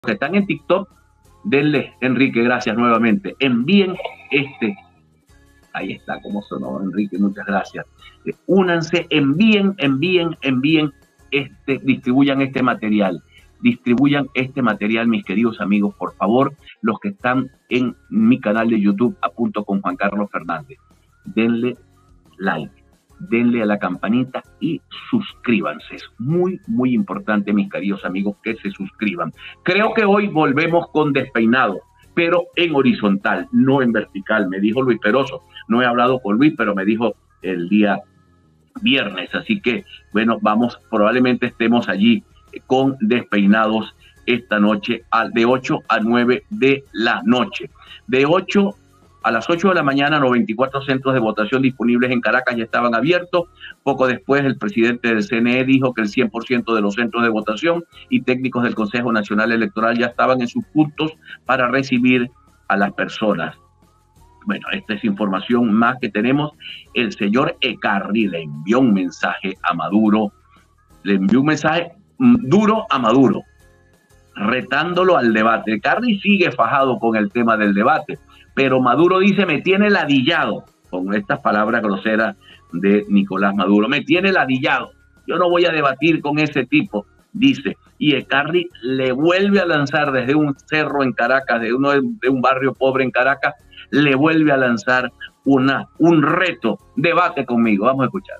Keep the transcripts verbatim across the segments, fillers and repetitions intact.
que están en TikTok, denle, Enrique, gracias nuevamente. Envíen este, ahí está, como sonó, Enrique, muchas gracias. Eh, únanse, envíen, envíen, envíen, este, distribuyan este material. Distribuyan este material, mis queridos amigos, por favor, los que están en mi canal de YouTube, Apunto con Juan Carlos Fernández. Denle like, denle a la campanita y suscríbanse. Es muy, muy importante, mis queridos amigos, que se suscriban. Creo que hoy volvemos con Despeinado, pero en horizontal, no en vertical. Me dijo Luis Peroso, no he hablado con Luis, pero me dijo el día viernes. Así que, bueno, vamos, probablemente estemos allí con Despeinados esta noche, de ocho a nueve de la noche. De ocho a las ocho de la mañana, noventa y cuatro centros de votación disponibles en Caracas ya estaban abiertos. Poco después, el presidente del C N E dijo que el cien por ciento de los centros de votación y técnicos del Consejo Nacional Electoral ya estaban en sus puntos para recibir a las personas. Bueno, esta es información más que tenemos. El señor Ekarri le envió un mensaje a Maduro, le envió un mensaje duro a Maduro, retándolo al debate. Ekarri sigue fajado con el tema del debate, pero Maduro dice, me tiene ladillado, con estas palabras groseras de Nicolás Maduro, me tiene ladillado, yo no voy a debatir con ese tipo, dice. Y Ekarri le vuelve a lanzar desde un cerro en Caracas, de, uno de, de un barrio pobre en Caracas, le vuelve a lanzar una, un reto, debate conmigo. Vamos a escuchar.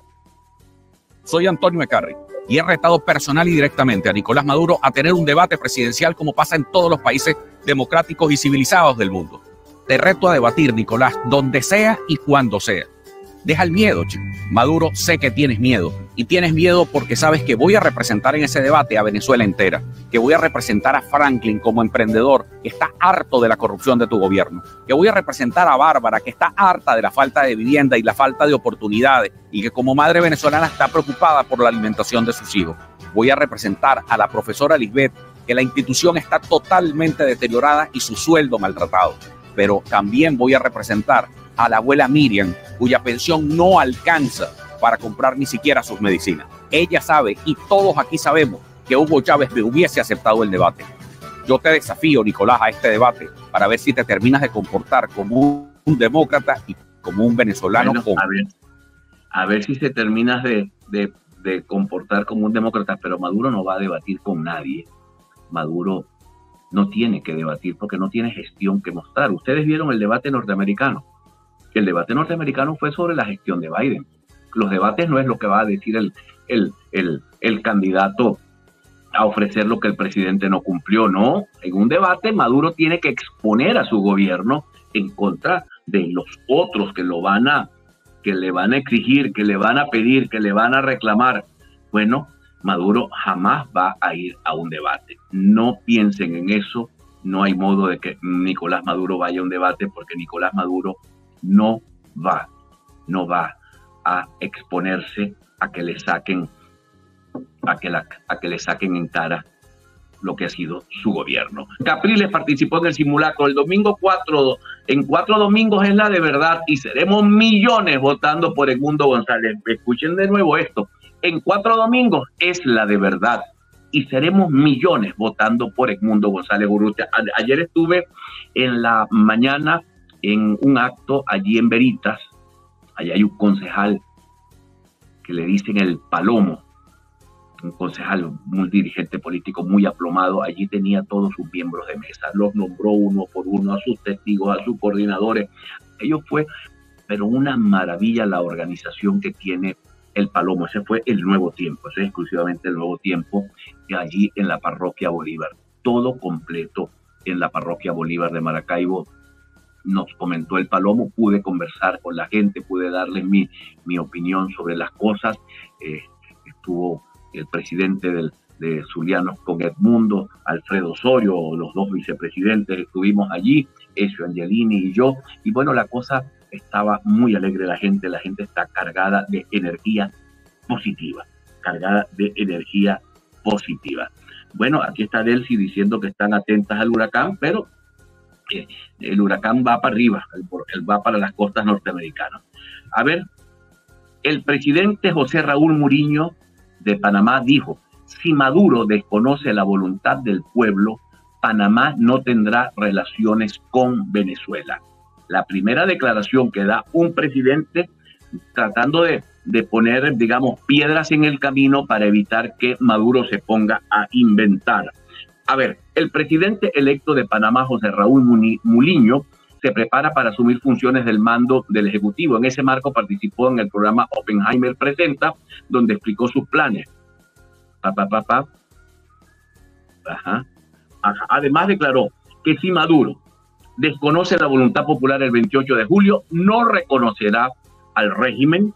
Soy Antonio Ekarri y he retado personal y directamente a Nicolás Maduro a tener un debate presidencial como pasa en todos los países democráticos y civilizados del mundo. Te reto a debatir, Nicolás, donde sea y cuando sea. Deja el miedo, chico. Maduro, sé que tienes miedo. Y tienes miedo porque sabes que voy a representar en ese debate a Venezuela entera. Que voy a representar a Franklin como emprendedor, que está harto de la corrupción de tu gobierno. Que voy a representar a Bárbara, que está harta de la falta de vivienda y la falta de oportunidades. Y que como madre venezolana está preocupada por la alimentación de sus hijos. Voy a representar a la profesora Lisbeth, que la institución está totalmente deteriorada y su sueldo maltratado. Pero también voy a representar a la abuela Miriam, cuya pensión no alcanza para comprar ni siquiera sus medicinas. Ella sabe, y todos aquí sabemos, que Hugo Chávez me hubiese aceptado el debate. Yo te desafío, Nicolás, a este debate para ver si te terminas de comportar como un demócrata y como un venezolano. Bueno, como... a, ver, a ver si se terminas de, de, de comportar como un demócrata, pero Maduro no va a debatir con nadie. Maduro no tiene que debatir porque no tiene gestión que mostrar. Ustedes vieron el debate norteamericano. El debate norteamericano fue sobre la gestión de Biden. Los debates no es lo que va a decir el, el, el, el candidato a ofrecer lo que el presidente no cumplió. No, en un debate Maduro tiene que exponer a su gobierno en contra de los otros que lo van a, que le van a exigir, que le van a pedir, que le van a reclamar. Bueno, Maduro jamás va a ir a un debate. No piensen en eso. No hay modo de que Nicolás Maduro vaya a un debate porque Nicolás Maduro no va, no va a exponerse a que le saquen, a que, la, a que le saquen en cara lo que ha sido su gobierno. Capriles participó en el simulacro el domingo cuatro, en cuatro domingos es la de verdad y seremos millones votando por Edmundo González. Escuchen de nuevo esto, en cuatro domingos es la de verdad y seremos millones votando por Edmundo González Urrutia. Ayer estuve en la mañana en un acto allí en Veritas. Allá hay un concejal que le dicen el Palomo, un concejal, muy dirigente político, muy aplomado. Allí tenía todos sus miembros de mesa, los nombró uno por uno, a sus testigos, a sus coordinadores. Ellos fue, pero una maravilla la organización que tiene el Palomo. Ese fue el Nuevo Tiempo, ese es exclusivamente el Nuevo Tiempo, que allí en la parroquia Bolívar, todo completo en la parroquia Bolívar de Maracaibo. Nos comentó el Palomo, pude conversar con la gente, pude darles mi, mi opinión sobre las cosas. Eh, estuvo el presidente del, de Zulianos con Edmundo, Alfredo Osorio, los dos vicepresidentes, estuvimos allí, Ezio Angelini y yo, y bueno, la cosa estaba muy alegre la gente, la gente está cargada de energía positiva, cargada de energía positiva. Bueno, aquí está Delcy diciendo que están atentas al huracán, pero el huracán va para arriba, él va para las costas norteamericanas. A ver, el presidente José Raúl Muriño de Panamá dijo, si Maduro desconoce la voluntad del pueblo, Panamá no tendrá relaciones con Venezuela. La primera declaración que da un presidente tratando de, de poner, digamos, piedras en el camino para evitar que Maduro se ponga a inventar. A ver, el presidente electo de Panamá, José Raúl Muliño, se prepara para asumir funciones del mando del Ejecutivo. En ese marco participó en el programa Oppenheimer Presenta, donde explicó sus planes. Pa, pa, pa, pa. Ajá. Ajá. Además declaró que si Maduro desconoce la voluntad popular el veintiocho de julio, no reconocerá al régimen,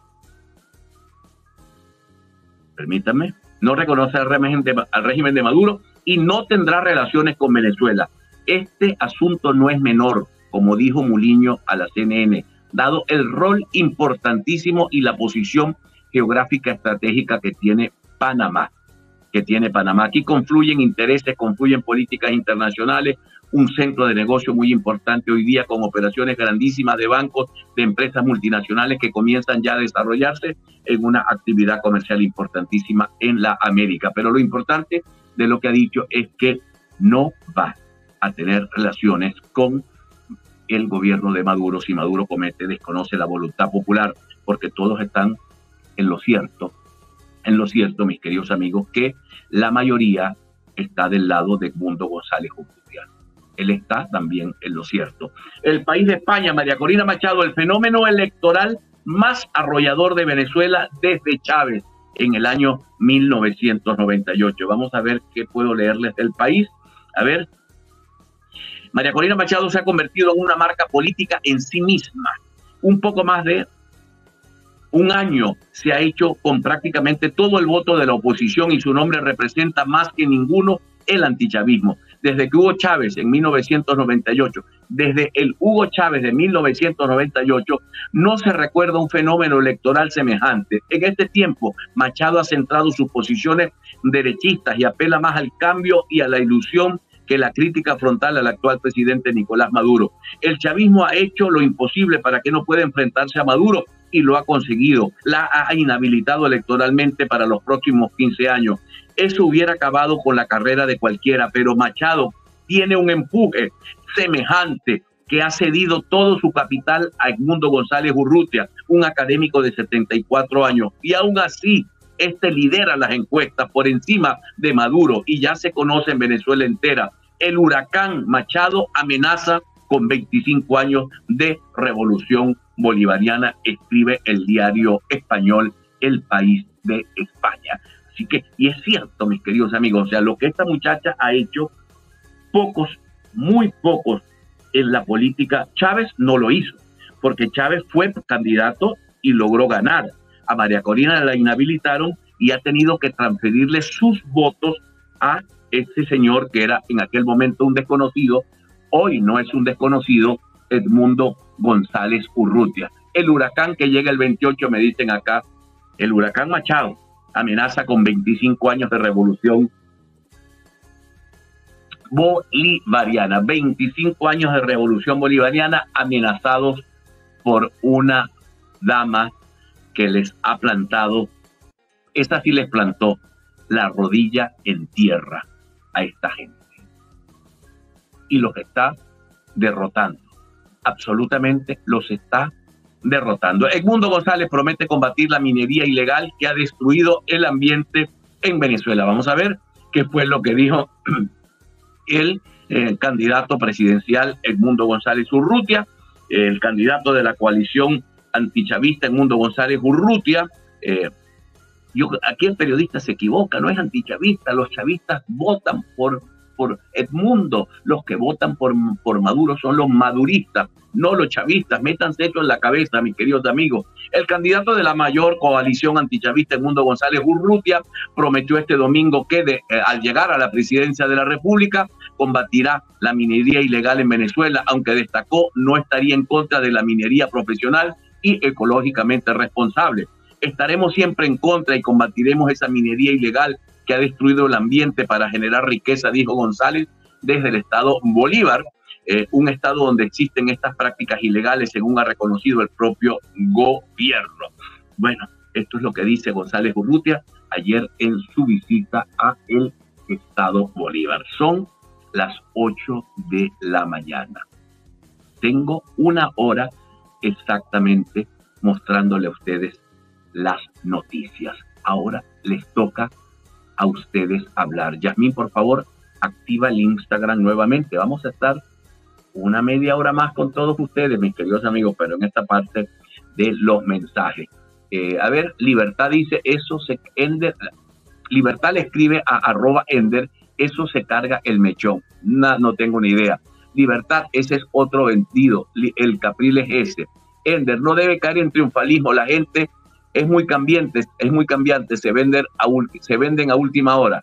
permítanme, no reconoce al régimen, de, al régimen de Maduro y no tendrá relaciones con Venezuela. Este asunto no es menor, como dijo Muliño a la C N N, dado el rol importantísimo y la posición geográfica estratégica que tiene Panamá. que tiene Panamá. Aquí confluyen intereses, confluyen políticas internacionales, un centro de negocio muy importante hoy día con operaciones grandísimas de bancos, de empresas multinacionales que comienzan ya a desarrollarse en una actividad comercial importantísima en la América. Pero lo importante de lo que ha dicho es que no va a tener relaciones con el gobierno de Maduro si Maduro comete, desconoce la voluntad popular, porque todos están en lo cierto, en lo cierto, mis queridos amigos, que la mayoría está del lado de Edmundo González Urrutia. Él está también en lo cierto. El país de España, María Corina Machado, el fenómeno electoral más arrollador de Venezuela desde Chávez en el año mil novecientos noventa y ocho. Vamos a ver qué puedo leerles del país. A ver. María Corina Machado se ha convertido en una marca política en sí misma. Un poco más de un año se ha hecho con prácticamente todo el voto de la oposición y su nombre representa más que ninguno el antichavismo. Desde que Hugo Chávez en mil novecientos noventa y ocho, desde el Hugo Chávez de mil novecientos noventa y ocho, no se recuerda un fenómeno electoral semejante. En este tiempo, Machado ha centrado sus posiciones derechistas y apela más al cambio y a la ilusión que la crítica frontal al actual presidente Nicolás Maduro. El chavismo ha hecho lo imposible para que no pueda enfrentarse a Maduro y lo ha conseguido. La ha inhabilitado electoralmente para los próximos quince años. Eso hubiera acabado con la carrera de cualquiera, pero Machado tiene un empuje semejante que ha cedido todo su capital a Edmundo González Urrutia, un académico de setenta y cuatro años, y aún así este lidera las encuestas por encima de Maduro y ya se conoce en Venezuela entera. El huracán Machado amenaza con veinticinco años de revolución bolivariana, escribe el diario español El País de España. Así que, y es cierto, mis queridos amigos, o sea, lo que esta muchacha ha hecho, pocos, muy pocos en la política, Chávez no lo hizo, porque Chávez fue candidato y logró ganar. A María Corina la inhabilitaron y ha tenido que transferirle sus votos a ese señor que era en aquel momento un desconocido, hoy no es un desconocido, Edmundo González Urrutia. El huracán que llega el veintiocho, me dicen acá, el huracán Machado amenaza con veinticinco años de revolución bolivariana, veinticinco años de revolución bolivariana amenazados por una dama que les ha plantado, esta sí les plantó la rodilla en tierra a esta gente y los está derrotando, absolutamente los está derrotando. Edmundo González promete combatir la minería ilegal que ha destruido el ambiente en Venezuela. Vamos a ver qué fue lo que dijo el eh, candidato presidencial Edmundo González Urrutia, el candidato de la coalición antichavista Edmundo González Urrutia. Eh, yo, aquí el periodista se equivoca, no es antichavista, los chavistas votan por, por Edmundo, los que votan por, por Maduro son los maduristas, no los chavistas. Métanse esto en la cabeza, mis queridos amigos. El candidato de la mayor coalición antichavista Edmundo González Urrutia prometió este domingo que de, eh, al llegar a la presidencia de la República combatirá la minería ilegal en Venezuela, aunque destacó no estaría en contra de la minería profesional y ecológicamente responsable. Estaremos siempre en contra y combatiremos esa minería ilegal que ha destruido el ambiente para generar riqueza, dijo González, desde el estado Bolívar, eh, un estado donde existen estas prácticas ilegales, según ha reconocido el propio gobierno. Bueno, esto es lo que dice González Urrutia ayer en su visita a el estado Bolívar. Son las ocho de la mañana. Tengo una hora exactamente mostrándole a ustedes las noticias. Ahora les toca a ustedes hablar. Yasmín, por favor, activa el Instagram nuevamente. Vamos a estar una media hora más con todos ustedes, mis queridos amigos, pero en esta parte de los mensajes. Eh, a ver, Libertad dice, eso se... Ender, Libertad le escribe a arroba Ender, eso se carga el mechón. No, no tengo ni idea. Libertad, ese es otro vendido. El Capril es ese. Ender, no debe caer en triunfalismo. La gente es muy cambiante, es muy cambiante. Se venden a, se venden a última hora.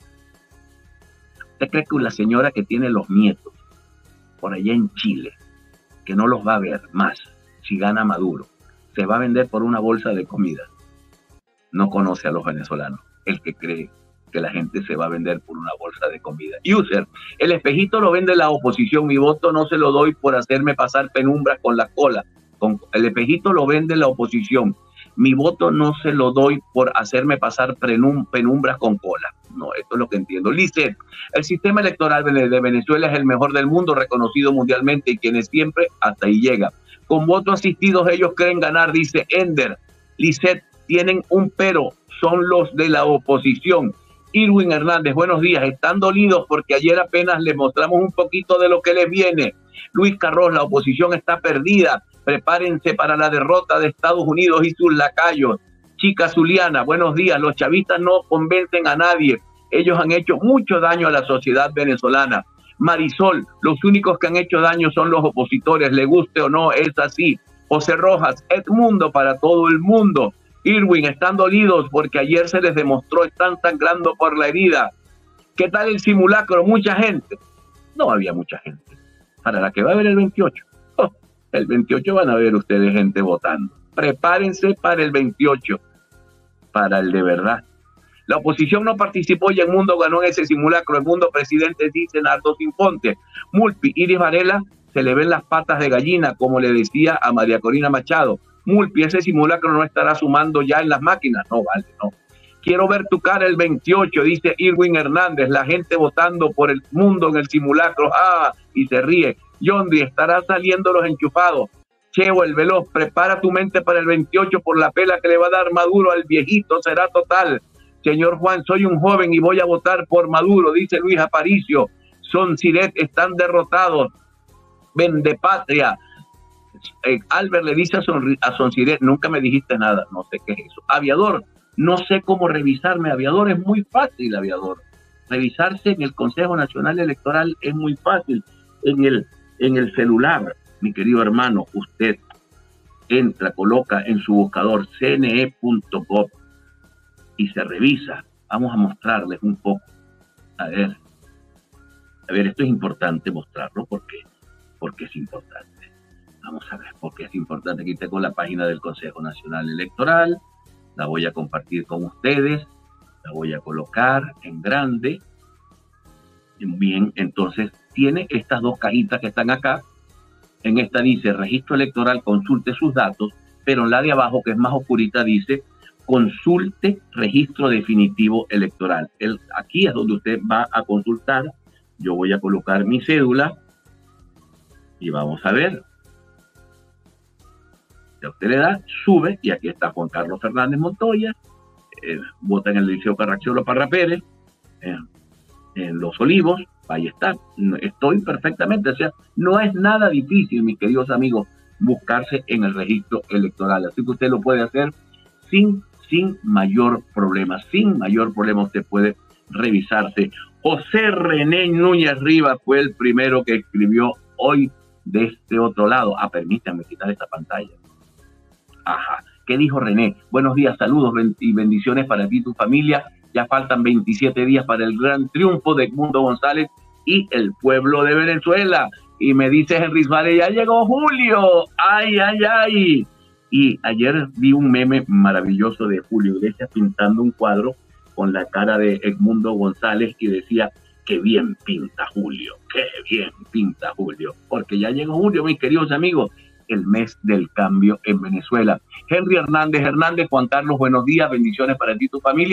¿Usted cree que la señora que tiene los nietos por allá en Chile, que no los va a ver más si gana Maduro, se va a vender por una bolsa de comida? No conoce a los venezolanos, el que cree que la gente se va a vender por una bolsa de comida. User, el espejito lo vende la oposición, mi voto no se lo doy por hacerme pasar penumbras con la cola. Con, el espejito lo vende la oposición, mi voto no se lo doy por hacerme pasar penum, penumbras con cola. No, esto es lo que entiendo. Lizeth, el sistema electoral de Venezuela es el mejor del mundo, reconocido mundialmente, y quienes siempre hasta ahí llega. Con votos asistidos ellos creen ganar, dice Ender. Lizeth, tienen un pero, son los de la oposición. Irwin Hernández, buenos días, están dolidos porque ayer apenas les mostramos un poquito de lo que les viene. Luis Carros, la oposición está perdida, prepárense para la derrota de Estados Unidos y sus lacayos. Chica Zuliana, buenos días, los chavistas no convencen a nadie, ellos han hecho mucho daño a la sociedad venezolana. Marisol, los únicos que han hecho daño son los opositores, le guste o no, es así. José Rojas, Edmundo para todo el mundo. Irwin, están dolidos porque ayer se les demostró, están sangrando por la herida. ¿Qué tal el simulacro? Mucha gente. No había mucha gente. Para la que va a haber el veintiocho. Oh, el veintiocho van a ver ustedes gente votando. Prepárense para el veintiocho, para el de verdad. La oposición no participó y el mundo ganó en ese simulacro. El mundo presidente dice Nardo Sinfonte. Mulpi, Iris Varela, se le ven las patas de gallina, como le decía a María Corina Machado. Mulpi, ese simulacro no estará sumando ya en las máquinas. No, vale, no. Quiero ver tu cara el veintiocho, dice Irwin Hernández. La gente votando por el mundo en el simulacro. Ah, y se ríe. Yondi, estará saliendo los enchufados. Chevo, el veloz, prepara tu mente para el veintiocho por la pela que le va a dar Maduro al viejito. Será total. Señor Juan, soy un joven y voy a votar por Maduro, dice Luis Aparicio. Son Siret, están derrotados. Vende patria. Eh, Albert le dice a, Son, a Sonsiret, nunca me dijiste nada, no sé qué es eso. Aviador, no sé cómo revisarme. Aviador, es muy fácil, Aviador. Revisarse en el Consejo Nacional Electoral es muy fácil. En el, en el celular, mi querido hermano, usted entra, coloca en su buscador c n e punto gov y se revisa. Vamos a mostrarles un poco. A ver, a ver, esto es importante mostrarlo porque, porque es importante. Vamos a ver por qué es importante. Aquí tengo la página del Consejo Nacional Electoral. La voy a compartir con ustedes. La voy a colocar en grande. Bien, entonces tiene estas dos cajitas que están acá. En esta dice registro electoral, consulte sus datos. Pero en la de abajo, que es más oscurita, dice consulte registro definitivo electoral. El, aquí es donde usted va a consultar. Yo voy a colocar mi cédula. Y vamos a ver. Usted le da, sube, y aquí está Juan Carlos Fernández Montoya, eh, vota en el Liceo Carracciolo Parra Pérez, eh, en Los Olivos, ahí está, estoy perfectamente, o sea, no es nada difícil, mis queridos amigos, buscarse en el registro electoral, así que usted lo puede hacer sin, sin mayor problema, sin mayor problema usted puede revisarse. José René Núñez Rivas fue el primero que escribió hoy de este otro lado. Ah, permítanme quitar esta pantalla. Ajá. ¿Qué dijo René? Buenos días, saludos y bendiciones para ti y tu familia. Ya faltan veintisiete días para el gran triunfo de Edmundo González y el pueblo de Venezuela. Y me dice Henry Suárez, ya llegó Julio. Ay, ay, ay. Y ayer vi un meme maravilloso de Julio Iglesias pintando un cuadro con la cara de Edmundo González y decía, qué bien pinta Julio, qué bien pinta Julio. Porque ya llegó Julio, mis queridos amigos, el mes del cambio en Venezuela. Henry Hernández Hernández, Juan Carlos, buenos días, bendiciones para ti y tu familia.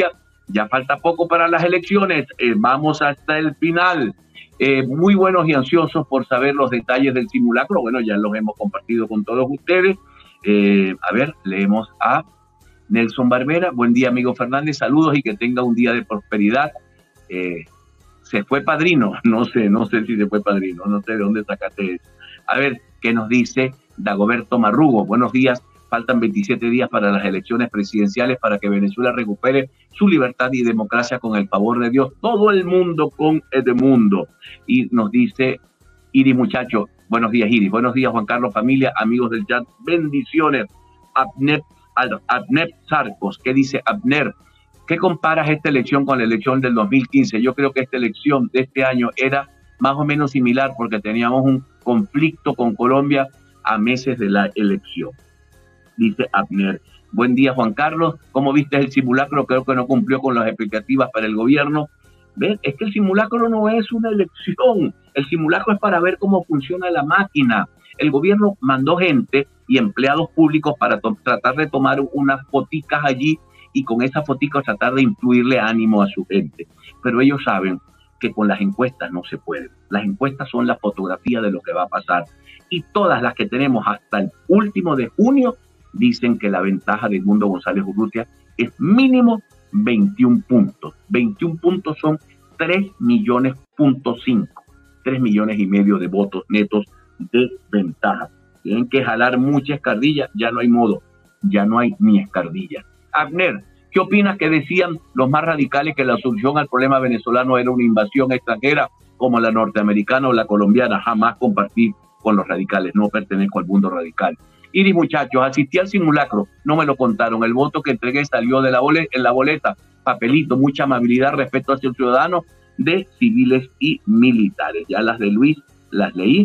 Ya falta poco para las elecciones, eh, vamos hasta el final. Eh, muy buenos y ansiosos por saber los detalles del simulacro. Bueno, ya los hemos compartido con todos ustedes. Eh, a ver, leemos a Nelson Barbera. Buen día, amigo Fernández. Saludos y que tenga un día de prosperidad. Eh, se fue padrino. No sé, no sé si se fue padrino. No sé de dónde sacaste eso. A ver, ¿qué nos dice Dagoberto Marrugo? Buenos días. Faltan veintisiete días para las elecciones presidenciales para que Venezuela recupere su libertad y democracia con el favor de Dios. Todo el mundo con el mundo. Y nos dice Iris, muchacho. Buenos días, Iris. Buenos días, Juan Carlos, familia, amigos del chat. Bendiciones. Abner, Abner Sarcos. ¿Qué dice Abner? ¿Qué comparas esta elección con la elección del dos mil quince? Yo creo que esta elección de este año era más o menos similar porque teníamos un conflicto con Colombia a meses de la elección. Dice Abner. Buen día, Juan Carlos. ¿Cómo viste el simulacro? Creo que no cumplió con las expectativas para el gobierno. ¿Ven? Es que el simulacro no es una elección. El simulacro es para ver cómo funciona la máquina. El gobierno mandó gente y empleados públicos para tratar de tomar unas foticas allí y con esas foticas tratar de influirle ánimo a su gente. Pero ellos saben que con las encuestas no se puede. Las encuestas son la fotografía de lo que va a pasar. Y todas las que tenemos hasta el último de junio dicen que la ventaja de Edmundo González Urrutia es mínimo veintiún puntos. veintiún puntos son tres millones punto cinco. tres millones y medio de votos netos de ventaja. Tienen que jalar mucha escardilla, ya no hay modo, ya no hay ni escardilla. Abner, ¿qué opinas que decían los más radicales que la solución al problema venezolano era una invasión extranjera como la norteamericana o la colombiana? Jamás compartí con los radicales, no pertenezco al mundo radical. Iris, muchachos, asistí al simulacro, no me lo contaron, el voto que entregué salió de la boleta, en la boleta, papelito, mucha amabilidad, respeto hacia el ciudadano, de civiles y militares. Ya las de Luis las leí.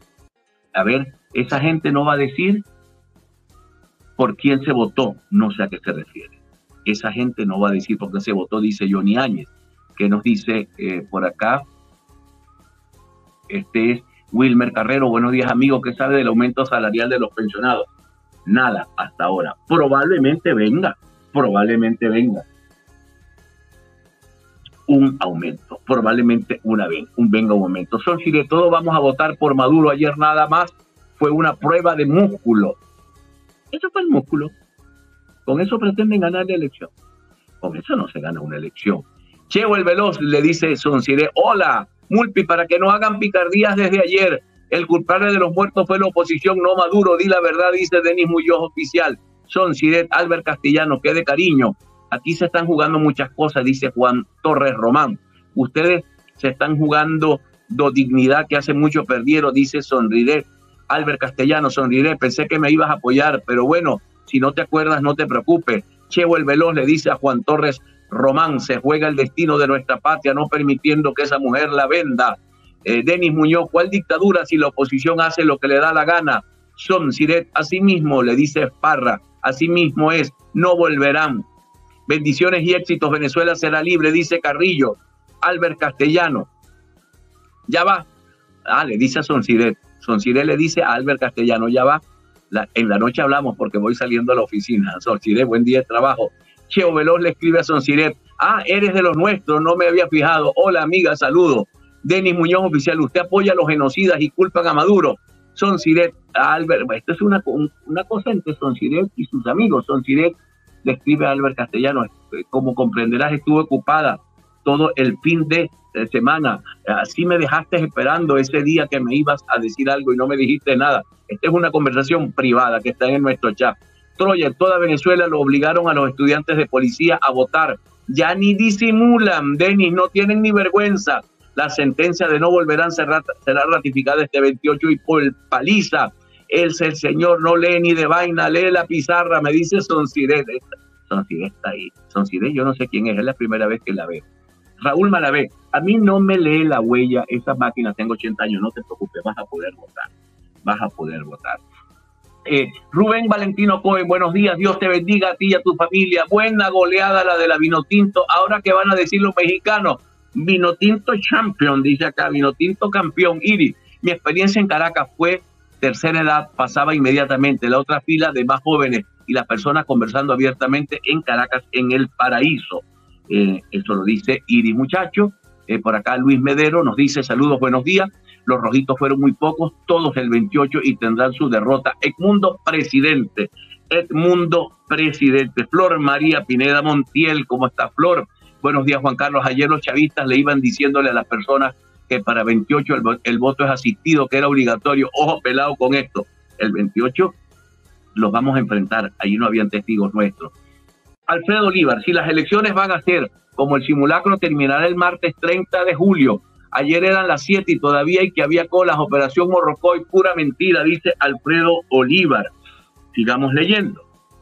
A ver, esa gente no va a decir por quién se votó, no sé a qué se refiere. Esa gente no va a decir por qué se votó, dice Johnny Áñez, que nos dice eh, por acá, este es Wilmer Carrero. Buenos días, amigo. ¿Qué sabe del aumento salarial de los pensionados? Nada hasta ahora. Probablemente venga, probablemente venga un aumento, probablemente una vez, un venga un aumento. Son si de todo vamos a votar por Maduro. Ayer nada más fue una prueba de músculo. Eso fue el músculo. Con eso pretenden ganar la elección. Con eso no se gana una elección. Cheo el Veloz le dice Sonciré, hola, Mulpi, para que no hagan picardías desde ayer. El culpable de los muertos fue la oposición, no Maduro. Di la verdad, dice Denis Muñoz, oficial. Sonciré, Albert Castellano, qué de cariño. Aquí se están jugando muchas cosas, dice Juan Torres Román. Ustedes se están jugando do dignidad que hace mucho perdieron, dice Sonriré. Albert Castellano, Sonriré, pensé que me ibas a apoyar, pero bueno, si no te acuerdas, no te preocupes. Cheo el Veloz le dice a Juan Torres Román, se juega el destino de nuestra patria, no permitiendo que esa mujer la venda. Eh, Denis Muñoz, ¿cuál dictadura si la oposición hace lo que le da la gana? Son Siret, así mismo, le dice Esparra, así mismo es, no volverán. Bendiciones y éxitos, Venezuela será libre, dice Carrillo. Albert Castellano, ya va. Ah, le dice a Sonciret. Sonciret le dice a Albert Castellano, ya va. La, en la noche hablamos porque voy saliendo a la oficina. Sonciret, buen día de trabajo. Cheo Veloz le escribe a Sonciret, ah, eres de los nuestros, no me había fijado. Hola, amiga, saludo. Denis Muñoz, oficial, usted apoya a los genocidas y culpan a Maduro. Sonciret, a Albert, esto es una, una cosa entre Sonciret y sus amigos. Sonciret le escribe a Albert Castellano, como comprenderás, estuve ocupada todo el fin de semana, así me dejaste esperando ese día que me ibas a decir algo y no me dijiste nada. Esta es una conversación privada que está en nuestro chat. Troya, en toda Venezuela lo obligaron a los estudiantes de policía a votar, ya ni disimulan, Denis, no tienen ni vergüenza. La sentencia de no volverán será, será ratificada este veintiocho y por paliza. El, el señor no lee ni de vaina, lee la pizarra, me dice Sonciret. Sonciret está ahí. Sonciret, yo no sé quién es, es la primera vez que la veo. Raúl Malavé, a mí no me lee la huella esa máquina, tengo ochenta años, no te preocupes, vas a poder votar, vas a poder votar. Eh, Rubén Valentino Cohen, buenos días, Dios te bendiga a ti y a tu familia. Buena goleada la de la Vinotinto. Ahora que van a decir los mexicanos, Vinotinto champion, dice acá, Vinotinto campeón. Iris, mi experiencia en Caracas fue tercera edad, pasaba inmediatamente la otra fila de más jóvenes y las personas conversando abiertamente en Caracas, en el paraíso. Eh, eso lo dice Iris Muchacho. Eh, por acá Luis Medero nos dice saludos, buenos días. Los rojitos fueron muy pocos, todos el veintiocho y tendrán su derrota. Edmundo Presidente, Edmundo Presidente. Flor María Pineda Montiel, ¿cómo está Flor? Buenos días, Juan Carlos. Ayer los chavistas le iban diciéndole a las personas que para veintiocho el, el voto es asistido, que era obligatorio. Ojo pelado con esto. El veintiocho los vamos a enfrentar. Allí no habían testigos nuestros. Alfredo Olivar, si las elecciones van a ser como el simulacro, terminará el martes treinta de julio. Ayer eran las siete y todavía hay que había colas. Operación Morrocoy, pura mentira, dice Alfredo Olivar. Sigamos leyendo.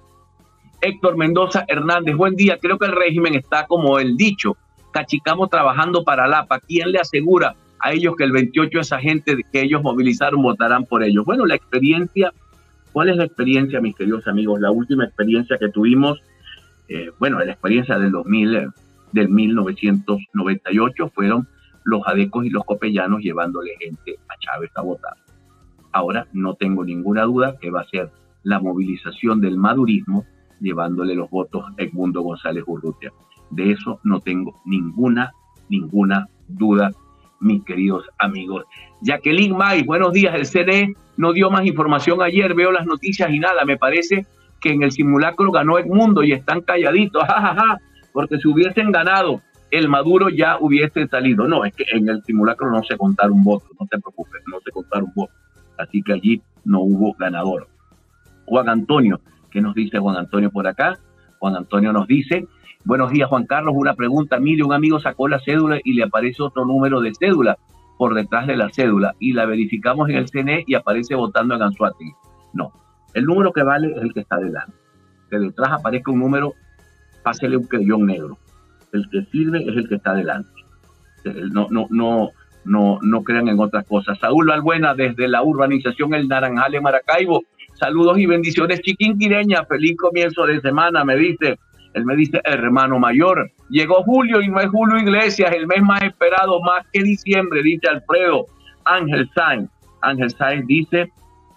Héctor Mendoza Hernández, buen día. Creo que el régimen está como el dicho. Cachicamo trabajando para Lapa. ¿Quién le asegura a ellos que el veintiocho esa gente que ellos movilizaron votarán por ellos? Bueno, la experiencia, ¿cuál es la experiencia, mis queridos amigos? La última experiencia que tuvimos, eh, bueno, la experiencia del dos mil, eh, del mil novecientos noventa y ocho fueron los adecos y los copellanos llevándole gente a Chávez a votar. Ahora no tengo ninguna duda que va a ser la movilización del madurismo llevándole los votos a Edmundo González Urrutia. De eso no tengo ninguna, ninguna duda, mis queridos amigos. Jacqueline May, buenos días. El C N E no dio más información ayer, veo las noticias y nada. Me parece que en el simulacro ganó Edmundo y están calladitos, jajaja, ja, ja, porque si hubiesen ganado, el Maduro ya hubiese salido. No, es que en el simulacro no se contaron votos, no te preocupes, no se contaron votos. Así que allí no hubo ganador. Juan Antonio, ¿qué nos dice Juan Antonio por acá? Juan Antonio nos dice, buenos días Juan Carlos, una pregunta, mire, un amigo sacó la cédula y le aparece otro número de cédula por detrás de la cédula y la verificamos en el C N E y aparece votando en Anzoátegui. No, el número que vale es el que está delante. Que detrás aparezca un número, pásele un creyón negro. El que sirve es el que está delante. No, no, no, no, no crean en otras cosas. Saúl Albuena, desde la urbanización El Naranjal en Maracaibo. Saludos y bendiciones, Chiquinquireña. Feliz comienzo de semana, me dice. Él me dice, hermano mayor. Llegó julio y no es Julio Iglesias, el mes más esperado, más que diciembre, dice Alfredo. Ángel Sainz. Ángel Sainz dice,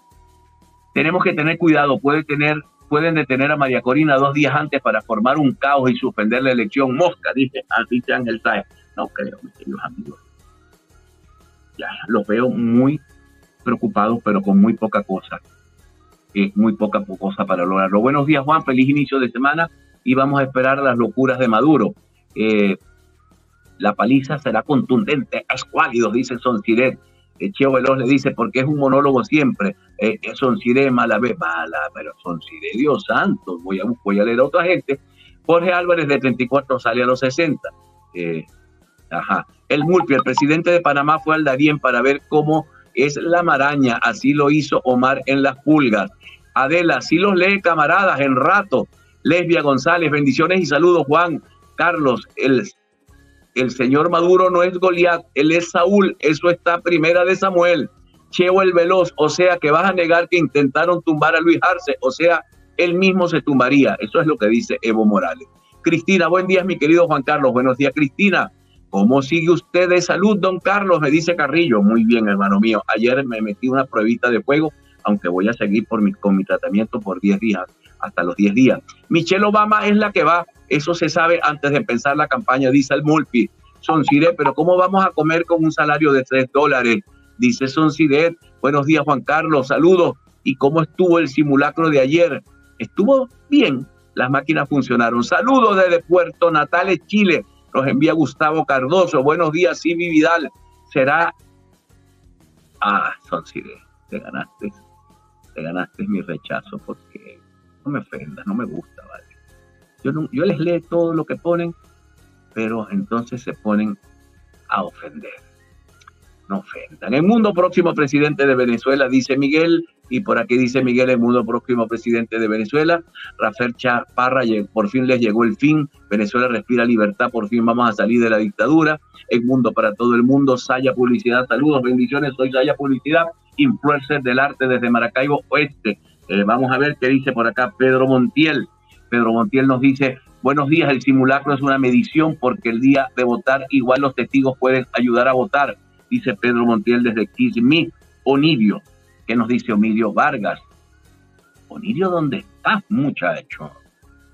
tenemos que tener cuidado, puede tener... pueden detener a María Corina dos días antes para formar un caos y suspender la elección. Mosca, dice, dice Ángel Sáez. No creo, mis queridos amigos. Ya, los veo muy preocupados, pero con muy poca cosa. Eh, muy poca cosa para lograrlo. Buenos días, Juan. Feliz inicio de semana y vamos a esperar las locuras de Maduro. Eh, la paliza será contundente, escuálidos, dice Sonsiret. Eh, Cheo Veloz le dice, porque es un monólogo siempre. Eh, Sonsiret, mala vez, mala, pero Sonsiret, Dios santo, voy a, voy a leer a otra gente. Jorge Álvarez de treinta y cuatro sale a los sesenta. Eh, ajá. El Mulpi, el presidente de Panamá, fue al Darién para ver cómo es la maraña. Así lo hizo Omar en Las Pulgas. Adela, sí los lee, camaradas, en rato. Lesbia González, bendiciones y saludos, Juan Carlos. El, el señor Maduro no es Goliat, él es Saúl. Eso está primera de Samuel. Cheo el Veloz, o sea que vas a negar que intentaron tumbar a Luis Arce, o sea, él mismo se tumbaría. Eso es lo que dice Evo Morales. Cristina, buen día, mi querido Juan Carlos. Buenos días, Cristina. ¿Cómo sigue usted de salud, don Carlos? Me dice Carrillo. Muy bien, hermano mío. Ayer me metí una pruebita de fuego, aunque voy a seguir por mi, con mi tratamiento por diez días, hasta los diez días. Michelle Obama es la que va. Eso se sabe antes de empezar la campaña, dice el Mulpi. Sonsiret, pero ¿cómo vamos a comer con un salario de tres dólares? Dice Sonsiret. Buenos días, Juan Carlos. Saludos. ¿Y cómo estuvo el simulacro de ayer? Estuvo bien. Las máquinas funcionaron. Saludos desde Puerto Natales, Chile. Los envía Gustavo Cardoso. Buenos días, Silvi Vidal. Será... Ah, Sonsiret, te ganaste. Te ganaste mi rechazo porque no me ofendas, no me gusta, ¿vale? Yo, no, yo les leo todo lo que ponen, pero entonces se ponen a ofender. No ofendan. El mundo próximo presidente de Venezuela, dice Miguel, y por aquí dice Miguel, el mundo próximo presidente de Venezuela. Rafael Chaparra, por fin les llegó el fin. Venezuela respira libertad, por fin vamos a salir de la dictadura. El mundo para todo el mundo. Saya Publicidad, saludos, bendiciones. Soy Saya Publicidad, influencer del arte desde Maracaibo Oeste. Eh, vamos a ver qué dice por acá Pedro Montiel. Pedro Montiel nos dice, buenos días, el simulacro es una medición porque el día de votar igual los testigos pueden ayudar a votar, dice Pedro Montiel desde Quismí. Onidio, ¿qué nos dice Onidio Vargas? Onidio, ¿dónde estás, muchacho?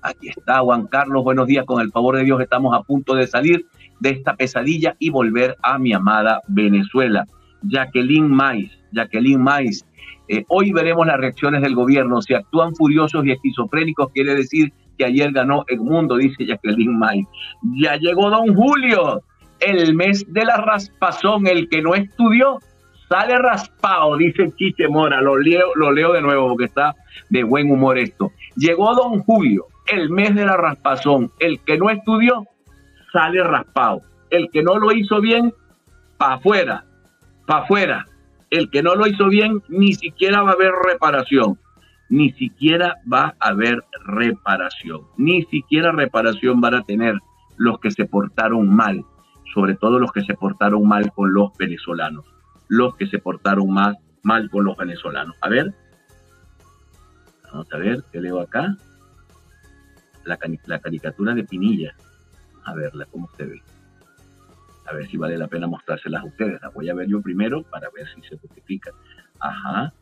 Aquí está Juan Carlos, buenos días, con el favor de Dios estamos a punto de salir de esta pesadilla y volver a mi amada Venezuela. Jacqueline Mais, Jacqueline Mais, eh, hoy veremos las reacciones del gobierno. Si actúan furiosos y esquizofrénicos, quiere decir que ayer ganó Edmundo, dice Jacqueline Mais. Ya llegó don Julio, el mes de la raspazón, el que no estudió sale raspado, dice Chiche Mora. Lo leo, lo leo de nuevo porque está de buen humor esto. Llegó don Julio, el mes de la raspazón, el que no estudió sale raspado, el que no lo hizo bien, para afuera, para afuera. El que no lo hizo bien, ni siquiera va a haber reparación, ni siquiera va a haber reparación, ni siquiera reparación van a tener los que se portaron mal, sobre todo los que se portaron mal con los venezolanos, los que se portaron mal, mal con los venezolanos. A ver, vamos a ver, ¿qué leo acá? La, la caricatura de Pinilla, a verla, ¿cómo se ve? A ver si vale la pena mostrárselas a ustedes. La voy a ver yo primero para ver si se justifica. Ajá.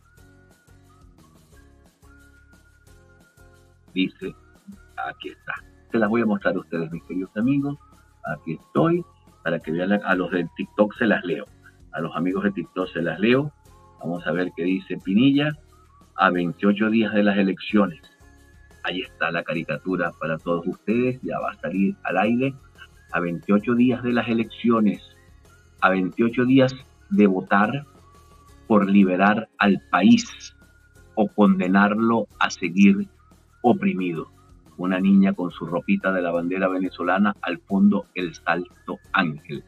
Dice, aquí está. Se las voy a mostrar a ustedes, mis queridos amigos. Aquí estoy, para que vean. A los de TikTok se las leo. A los amigos de TikTok se las leo. Vamos a ver qué dice Pinilla. A veintiocho días de las elecciones. Ahí está la caricatura para todos ustedes. Ya va a salir al aire. A veintiocho días de las elecciones, a veintiocho días de votar por liberar al país o condenarlo a seguir oprimido. Una niña con su ropita de la bandera venezolana, al fondo el Salto Ángel.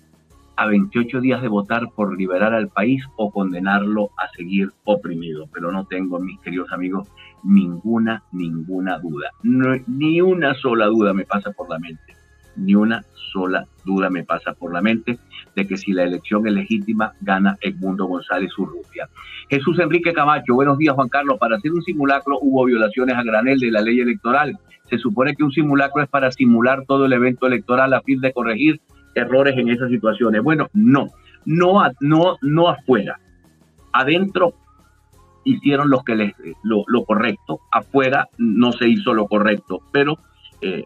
A veintiocho días de votar por liberar al país o condenarlo a seguir oprimido. Pero no tengo, mis queridos amigos, ninguna, ninguna duda. No, ni una sola duda me pasa por la mente. Ni una sola duda me pasa por la mente de que si la elección es legítima, gana Edmundo González Urrutia. Jesús Enrique Camacho, buenos días Juan Carlos. Para hacer un simulacro hubo violaciones a granel de la ley electoral. Se supone que un simulacro es para simular todo el evento electoral a fin de corregir errores en esas situaciones. Bueno, no, no, no, no afuera. Adentro hicieron lo, que les, lo, lo correcto, afuera no se hizo lo correcto, pero... Eh,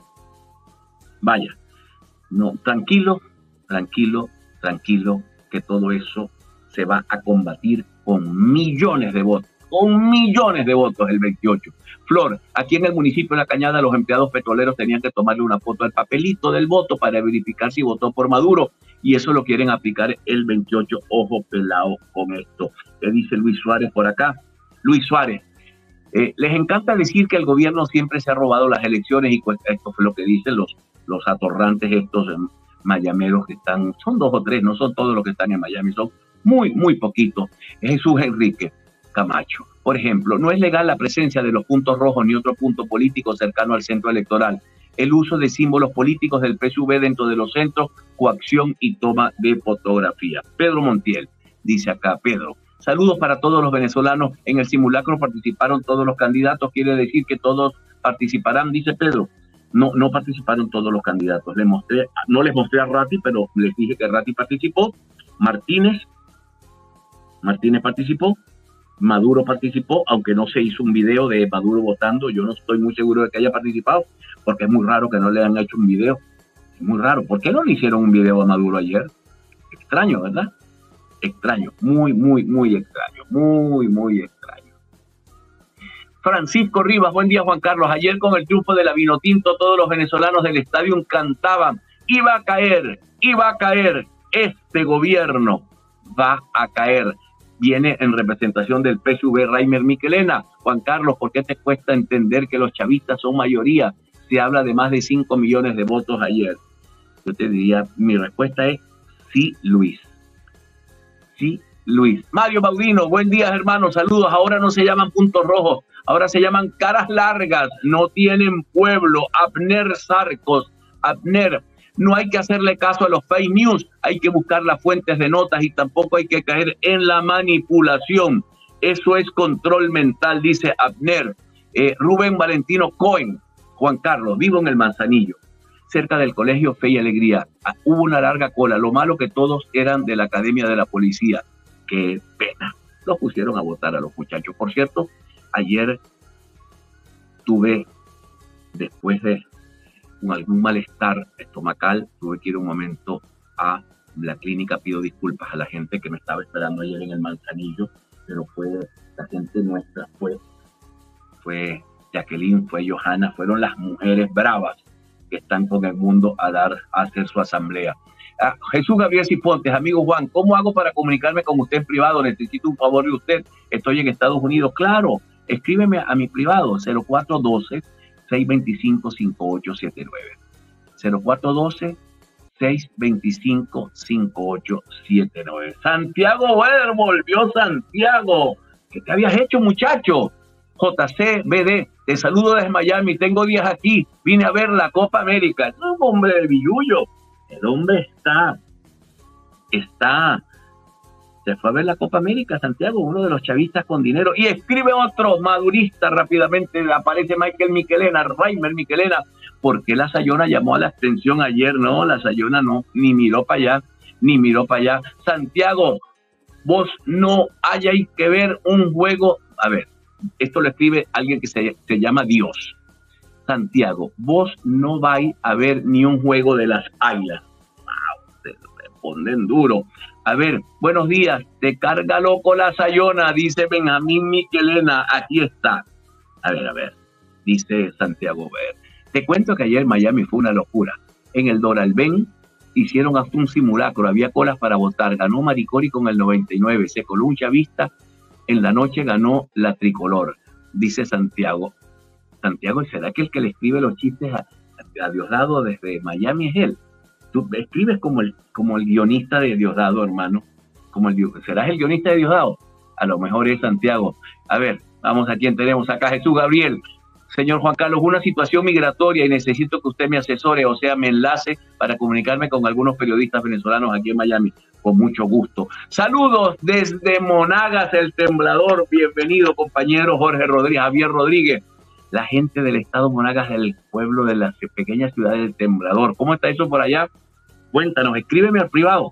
Vaya, no, tranquilo, tranquilo, tranquilo, que todo eso se va a combatir con millones de votos, con millones de votos el veintiocho. Flor, aquí en el municipio de La Cañada los empleados petroleros tenían que tomarle una foto al papelito del voto para verificar si votó por Maduro, y eso lo quieren aplicar el veintiocho. Ojo pelado con esto. ¿Qué dice Luis Suárez por acá? Luis Suárez. Eh, les encanta decir que el gobierno siempre se ha robado las elecciones y pues esto fue lo que dicen los, los atorrantes estos eh, mayameros que están, son dos o tres, no son todos los que están en Miami, son muy, muy poquitos. Jesús Enrique Camacho, por ejemplo, no es legal la presencia de los puntos rojos ni otro punto político cercano al centro electoral. El uso de símbolos políticos del P S U V dentro de los centros, coacción y toma de fotografía. Pedro Montiel, dice acá Pedro. Saludos para todos los venezolanos. En el simulacro participaron todos los candidatos. Quiere decir que todos participarán, dice Pedro. No, no participaron todos los candidatos. Les mostré, no les mostré a Ratti, pero les dije que Ratti participó. Martínez, Martínez participó. Maduro participó, aunque no se hizo un video de Maduro votando. Yo no estoy muy seguro de que haya participado, porque es muy raro que no le hayan hecho un video. Es muy raro. ¿Por qué no le hicieron un video a Maduro ayer? Extraño, ¿verdad? Extraño, muy, muy, muy extraño, muy, muy extraño. Francisco Rivas, buen día Juan Carlos. Ayer con el triunfo de la Vinotinto, todos los venezolanos del estadio cantaban, iba a caer, iba a caer, este gobierno va a caer. Viene en representación del P S U V Raimer Miquelena. Juan Carlos, ¿por qué te cuesta entender que los chavistas son mayoría? Se habla de más de cinco millones de votos ayer. Yo te diría, mi respuesta es sí, Luis. Sí, Luis. Mario Baudino, buen día, hermano, saludos. Ahora no se llaman puntos rojos, ahora se llaman caras largas, no tienen pueblo. Abner Sarcos, Abner, no hay que hacerle caso a los fake news, hay que buscar las fuentes de notas y tampoco hay que caer en la manipulación. Eso es control mental, dice Abner. Eh, Rubén Valentino Cohen, Juan Carlos, vivo en el Manzanillo, cerca del colegio Fe y Alegría. Ah, hubo una larga cola, lo malo que todos eran de la Academia de la Policía. Qué pena, los pusieron a votar a los muchachos. Por cierto, ayer tuve después de un, algún malestar estomacal, tuve que ir un momento a la clínica. Pido disculpas a la gente que me estaba esperando ayer en el Manzanillo, pero fue la gente nuestra, fue, fue Jacqueline, fue Johanna, fueron las mujeres bravas que están con el mundo a dar, a hacer su asamblea. Ah, Jesús Gabriel Cifontes, amigo Juan, ¿cómo hago para comunicarme con usted en privado? Necesito un favor de usted, estoy en Estados Unidos. Claro, escríbeme a mi privado, cero cuatro uno dos, seis dos cinco, cinco ocho siete nueve. cero cuatro uno dos, seis dos cinco, cinco ocho siete nueve. Santiago Weather, volvió Santiago. ¿Qué te habías hecho, muchacho? J C B D, te saludo desde Miami, tengo días aquí, vine a ver la Copa América. No, hombre, el billullo, el hombre está, está, se fue a ver la Copa América, Santiago, uno de los chavistas con dinero. Y escribe otro madurista rápidamente, aparece Michael Michelena, Reimer Michelena. ¿Por qué la Sayona llamó a la abstención ayer? No, la Sayona no, ni miró para allá, ni miró para allá. Santiago, vos no hayáis que ver un juego, a ver, esto lo escribe alguien que se, se llama Dios. Santiago, vos no vais a ver ni un juego de las Águilas. Wow, se responden duro. A ver, buenos días, te carga loco la Sayona, dice Benjamín Michelena, aquí está. A ver, a ver, dice Santiago, a ver. Te cuento que ayer Miami fue una locura. En el Doral Ben hicieron hasta un simulacro, había colas para votar, ganó Maricori con el noventa y nueve, se coló un chavista, en la noche ganó la tricolor, dice Santiago. Santiago, ¿será que el que le escribe los chistes a, a Diosdado desde Miami es él? Tú escribes como el, como el guionista de Diosdado, hermano. Como el, ¿serás el guionista de Diosdado? A lo mejor es Santiago. A ver, vamos a quién tenemos acá. Jesús Gabriel. Señor Juan Carlos, una situación migratoria y necesito que usted me asesore, o sea, me enlace para comunicarme con algunos periodistas venezolanos aquí en Miami. Con mucho gusto. Saludos desde Monagas, el Temblador. Bienvenido, compañero Jorge Rodríguez, Javier Rodríguez. La gente del estado Monagas, del pueblo de la pequeña ciudad del Temblador. ¿Cómo está eso por allá? Cuéntanos, escríbeme al privado.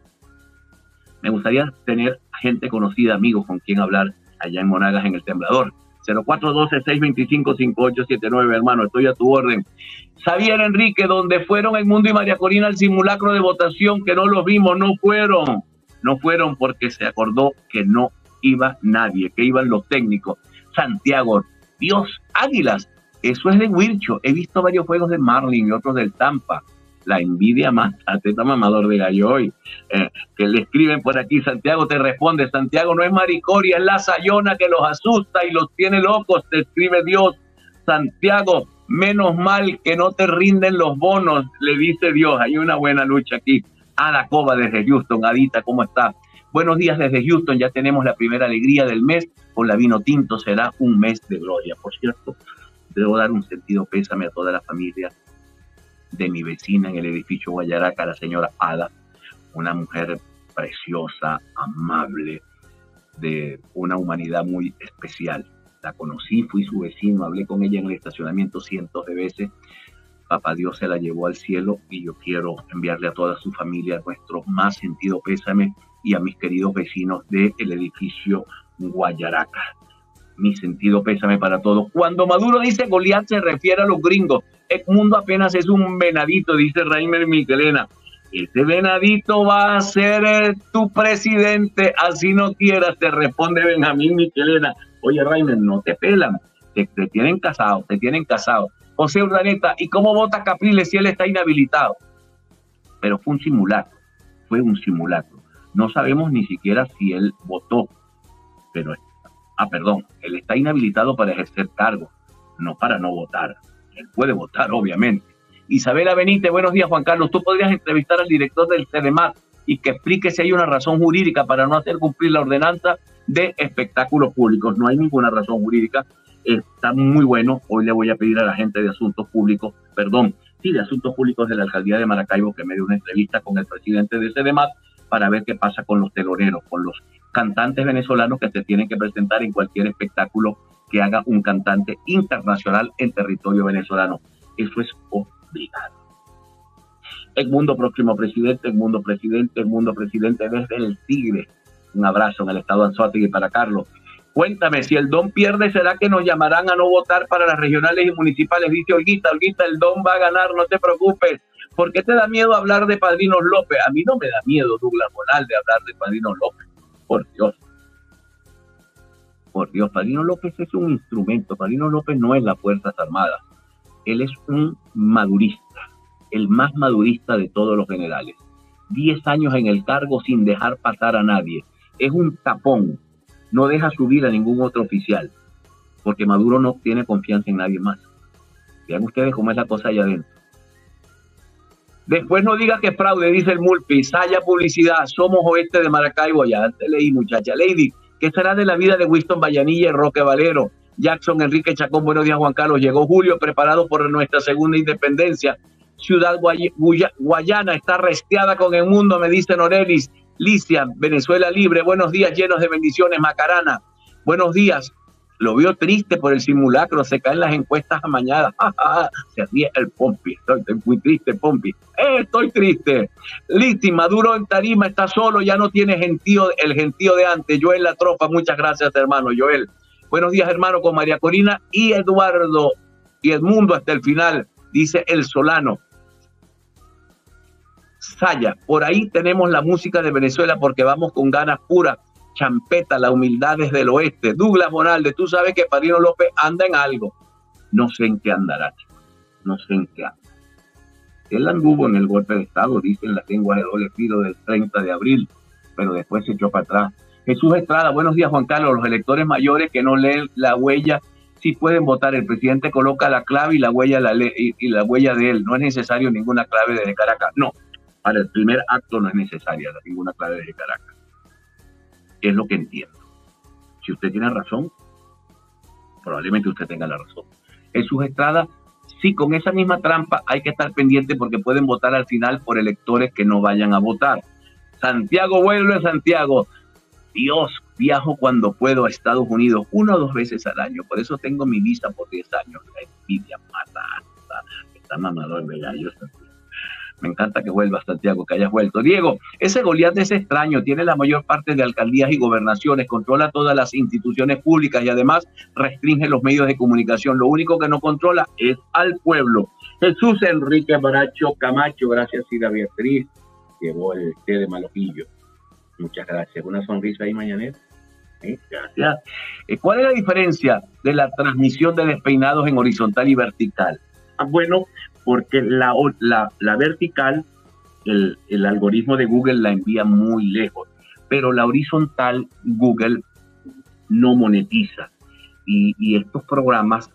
Me gustaría tener gente conocida, amigos, con quien hablar allá en Monagas, en el Temblador. cero cuatro uno dos, seis dos cinco, cinco ocho siete nueve, hermano, estoy a tu orden. Xavier Enrique, donde fueron Edmundo y María Corina al simulacro de votación, que no los vimos, no fueron. No fueron porque se acordó que no iba nadie, que iban los técnicos. Santiago, Dios, Águilas, eso es de Huircho. He visto varios juegos de Marlin y otros del Tampa. La envidia más, ateta mamador de gallo hoy. Eh, que le escriben por aquí, Santiago te responde, Santiago no es Maricoria, es la Sayona que los asusta y los tiene locos, te escribe Dios. Santiago, menos mal que no te rinden los bonos, le dice Dios. Hay una buena lucha aquí. Ana Cova desde Houston. Adita, ¿cómo está? Buenos días desde Houston, ya tenemos la primera alegría del mes, con la vino tinto será un mes de gloria. Por cierto, debo dar un sentido pésame a toda la familia de mi vecina en el edificio Guayaraca, la señora Ada, una mujer preciosa, amable, de una humanidad muy especial. La conocí, fui su vecino, hablé con ella en el estacionamiento cientos de veces. Papá Dios se la llevó al cielo y yo quiero enviarle a toda su familia nuestro más sentido pésame y a mis queridos vecinos del edificio Guayaraca. Mi sentido pésame para todos. Cuando Maduro dice Goliat se refiere a los gringos. Edmundo apenas es un venadito, dice Reimer Michelena. Ese venadito va a ser eh, tu presidente, así no quieras, te responde Benjamín Michelena. Oye, Reimer, no te pelan, te, te tienen casado, te tienen casado. José Urdaneta, ¿y cómo vota Capriles si él está inhabilitado? Pero fue un simulacro, fue un simulacro. No sabemos ni siquiera si él votó, pero, ah, perdón, él está inhabilitado para ejercer cargos, no para no votar. Él puede votar, obviamente. Isabela Benítez, buenos días, Juan Carlos. Tú podrías entrevistar al director del CEDEMAT y que explique si hay una razón jurídica para no hacer cumplir la ordenanza de espectáculos públicos. No hay ninguna razón jurídica. Está muy bueno. Hoy le voy a pedir a la gente de Asuntos Públicos, perdón, sí, de Asuntos Públicos de la Alcaldía de Maracaibo que me dé una entrevista con el presidente de CEDEMAT para ver qué pasa con los teloneros, con los cantantes venezolanos que se tienen que presentar en cualquier espectáculo que haga un cantante internacional en territorio venezolano. Eso es obligado. Edmundo, próximo presidente, Edmundo presidente, Edmundo presidente desde el Tigre. Un abrazo en el estado de Anzoátegui para Carlos. Cuéntame, si el Don pierde, ¿será que nos llamarán a no votar para las regionales y municipales? Dice Olguita, Olguita, el Don va a ganar, no te preocupes. ¿Por qué te da miedo hablar de Padrinos López? A mí no me da miedo, Douglas Bonal, de hablar de Padrinos López. Por Dios. Por Dios, Padrino López es un instrumento. Padrino López no es las Fuerzas Armadas. Él es un madurista, el más madurista de todos los generales. Diez años en el cargo sin dejar pasar a nadie. Es un tapón. No deja subir a ningún otro oficial, porque Maduro no tiene confianza en nadie más. Vean ustedes cómo es la cosa allá adentro. Después no diga que es fraude, dice el Mulpi. Saya publicidad, somos oeste de Maracaibo. Ya te leí, muchacha. Lady, ¿qué será de la vida de Winston Vallanilla y Roque Valero? Jackson Enrique Chacón, buenos días, Juan Carlos. Llegó Julio, preparado por nuestra segunda independencia. Ciudad Guay Guay Guayana está resteada con el mundo, me dice Norelis. Licia, Venezuela libre, buenos días, llenos de bendiciones. Macarana, buenos días. Lo vio triste por el simulacro, se caen las encuestas amañadas. Se ríe el Pompi, estoy, estoy muy triste, Pompi. Eh, estoy triste. Listi, Maduro en tarima está solo, ya no tiene gentío, el gentío de antes. Joel La Tropa, muchas gracias, hermano. Joel, buenos días, hermano, con María Corina y Eduardo y Edmundo hasta el final, dice el Solano. Saya, por ahí tenemos la música de Venezuela porque vamos con ganas puras. Champeta, la humildad desde el oeste. Douglas Bonalde, tú sabes que Padrino López anda en algo. No sé en qué andará, chicos. No sé en qué anda. Él anduvo en el golpe de Estado, dicen las lenguas de doble filo del treinta de abril, pero después se echó para atrás. Jesús Estrada, buenos días, Juan Carlos. Los electores mayores que no leen la huella sí pueden votar. El presidente coloca la clave y la huella, la le y, y la huella de él. No es necesario ninguna clave desde Caracas. No. Para el primer acto no es necesaria ninguna clave de Caracas. Es lo que entiendo. Si usted tiene razón, probablemente usted tenga la razón. Jesús Estrada, sí, con esa misma trampa hay que estar pendiente porque pueden votar al final por electores que no vayan a votar. Santiago, vuelve Santiago. Dios, viajo cuando puedo a Estados Unidos una o dos veces al año. Por eso tengo mi visa por diez años. La envidia mata. Está, está mamador de gallo, Santiago. Me encanta que vuelva Santiago, que hayas vuelto. Diego, ese Goliat es extraño, tiene la mayor parte de alcaldías y gobernaciones, controla todas las instituciones públicas y además restringe los medios de comunicación. Lo único que no controla es al pueblo. Jesús Enrique Baracho Camacho, gracias, Sira Beatriz, llevó el té de Malojillo. Muchas gracias. Una sonrisa ahí, Mañanero. ¿Eh? Gracias. Eh, ¿Cuál es la diferencia de la transmisión de despeinados en horizontal y vertical? Ah, bueno, porque la, la, la vertical, el, el algoritmo de Google la envía muy lejos, pero la horizontal Google no monetiza. Y, y estos programas,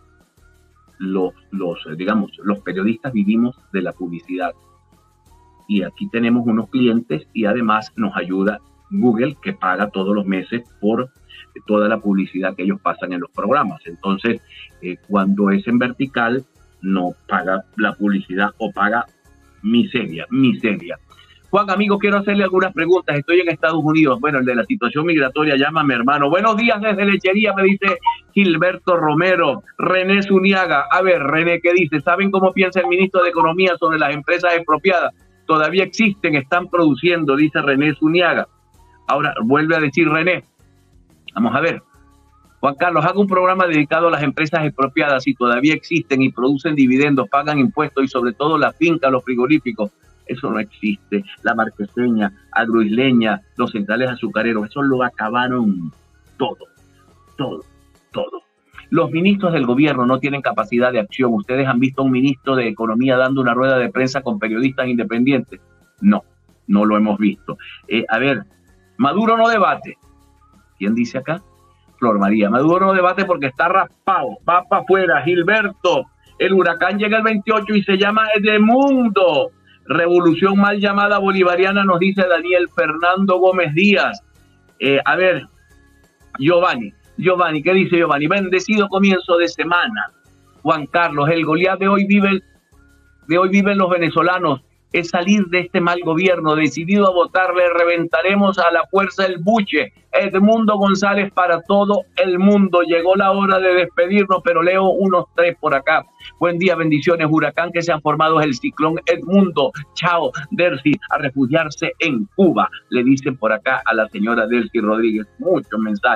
los, los, digamos, los periodistas vivimos de la publicidad. Y aquí tenemos unos clientes y además nos ayuda Google, que paga todos los meses por toda la publicidad que ellos pasan en los programas. Entonces, eh, cuando es en vertical, no paga la publicidad o paga miseria, miseria. Juan, amigo, quiero hacerle algunas preguntas. Estoy en Estados Unidos. Bueno, el de la situación migratoria, llámame, hermano. Buenos días desde Lechería, me dice Gilberto Romero. René Zuniaga. A ver, René, ¿qué dice? ¿Saben cómo piensa el ministro de Economía sobre las empresas expropiadas? Todavía existen, están produciendo, dice René Zuniaga. Ahora, vuelve a decir René. Vamos a ver. Juan Carlos, haga un programa dedicado a las empresas expropiadas si todavía existen y producen dividendos, pagan impuestos y sobre todo la finca, los frigoríficos. Eso no existe. La marqueseña, agroisleña, los centrales azucareros, eso lo acabaron todo, todo, todo. Los ministros del gobierno no tienen capacidad de acción. ¿Ustedes han visto a un ministro de Economía dando una rueda de prensa con periodistas independientes? No, no lo hemos visto. Eh, a ver, Maduro no debate. ¿Quién dice acá? Flor María. Maduro no debate porque está raspado. Va para afuera. Gilberto, el huracán llega el veintiocho y se llama Edmundo. Revolución mal llamada bolivariana, nos dice Daniel Fernando Gómez Díaz. Eh, a ver, Giovanni. Giovanni, ¿qué dice Giovanni? Bendecido comienzo de semana. Juan Carlos, el Goliat de hoy vive, de hoy viven los venezolanos. Es salir de este mal gobierno, decidido a votarle, reventaremos a la fuerza el buche. Edmundo González para todo el mundo. Llegó la hora de despedirnos, pero leo unos tres por acá. Buen día, bendiciones. Huracán que se han formado es el ciclón Edmundo. Chao, Delcy, a refugiarse en Cuba. Le dicen por acá a la señora Delcy Rodríguez. Muchos mensajes.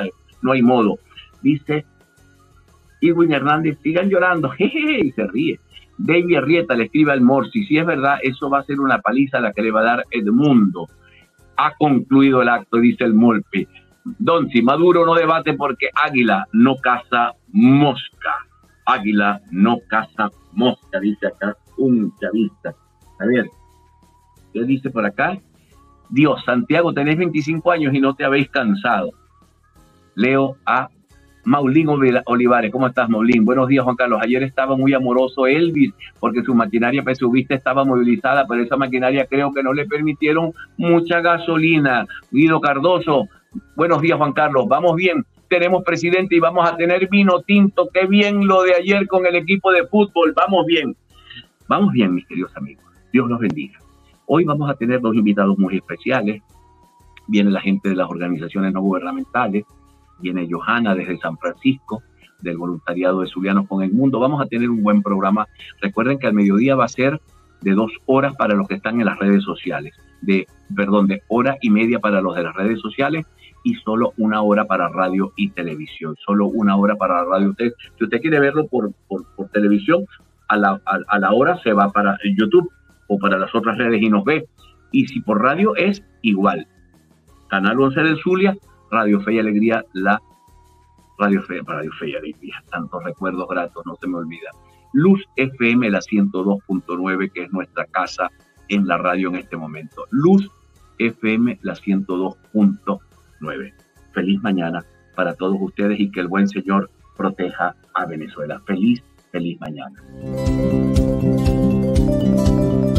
no hay modo. Dice Irwin Hernández, sigan llorando, jejeje, y se ríe. David Arrieta le escribe al Morsi, si es verdad, eso va a ser una paliza la que le va a dar Edmundo. Ha concluido el acto, dice el Molpe. Don, si Maduro no debate porque Águila no caza mosca. Águila no caza mosca, dice acá un chavista. A ver, ¿qué dice por acá? Dios, Santiago, tenés veinticinco años y no te habéis cansado. Leo a Maulín Olivares. ¿Cómo estás, Maulín? Buenos días, Juan Carlos. Ayer estaba muy amoroso Elvis porque su maquinaria pesubista estaba movilizada, pero esa maquinaria creo que no le permitieron mucha gasolina. Guido Cardoso. Buenos días, Juan Carlos. Vamos bien. Tenemos presidente y vamos a tener vino tinto. Qué bien lo de ayer con el equipo de fútbol. Vamos bien. Vamos bien, mis queridos amigos. Dios los bendiga. Hoy vamos a tener dos invitados muy especiales. Viene la gente de las organizaciones no gubernamentales. Viene Johanna desde San Francisco, del voluntariado de Zulianos con el Mundo. Vamos a tener un buen programa. Recuerden que al mediodía va a ser de dos horas para los que están en las redes sociales. De, perdón, de hora y media para los de las redes sociales y solo una hora para radio y televisión. Solo una hora para la radio. Usted, si usted quiere verlo por, por, por televisión, a la, a, a la hora se va para YouTube o para las otras redes y nos ve. Y si por radio es igual. Canal once del Zulia, Radio Fe y Alegría, la Radio Fe, Radio Fe y Alegría, tantos recuerdos gratos, no se me olvida. Luz F M, la ciento dos punto nueve, que es nuestra casa en la radio en este momento. Luz F M, la ciento dos punto nueve. Feliz mañana para todos ustedes y que el buen Señor proteja a Venezuela. Feliz, feliz mañana.